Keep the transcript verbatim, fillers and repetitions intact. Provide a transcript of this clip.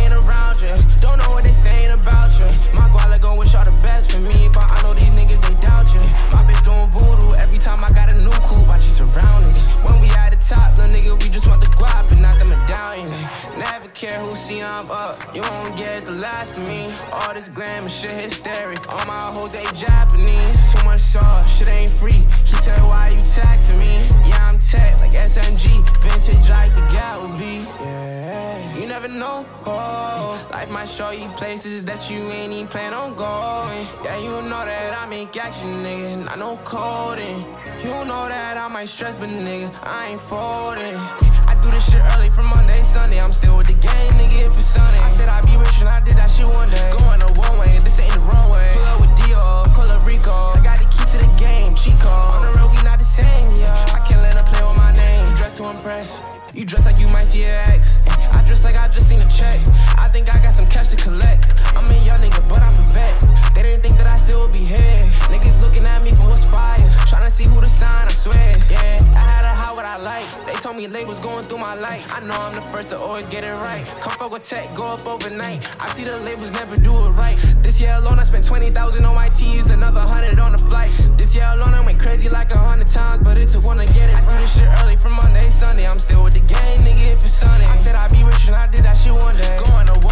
ain't around you. Don't know what they saying about you. My guala gon' wish all the best for me, but I know these niggas, they doubt you. My bitch doing voodoo every time I got a new coupe. Watch your surroundings. When we at the top, little nigga, we just want the guap and not the medallions. Never care who see I'm up, you won't get the last of me. All this glam and shit hysteric. All my hoes, they Japanese. Too much sauce, shit ain't free. She said, why you taxing me? Yeah, I'm tech like S M G. Vintage like the gal would be. Yeah, you never know. Oh, life might show you places that you ain't even plan on going. Yeah, you know that I make action, nigga, not no coding. You know that I might stress, but nigga, I ain't folding. I do this shit early from Monday, Sunday. I'm still with the gang, nigga, if it's sunny. I said I'd be rich and I did that shit one day. Going the one way, this ain't the runway. Pull up with Dior, call up Rico. I got the key to the game, cheat code. On the road, we not the same, yeah. I can't let her play with my name. You dress to impress, you dress like you might see your ex. I dress like I just seen a check. I think I got some cash to collect. I'm a young nigga, but I'm a vet. They didn't think that I still would be here. Niggas looking at me for what's fire. Tryna see who the sign, I swear. Yeah, I had a how what I like. They told me labels going through my likes. I know I'm the first to always get it right. Come fuck with tech, go up overnight. I see the labels never do it right. This year alone I spent twenty thousand on my tees, another hundred on the flights. This year alone I went crazy like a hundred times, but it took one to get it right. I do this shit early from Monday, Sunday. I'm still with the gang, nigga, if it's sunny. I said I'd be rich and I did that shit one day. Going to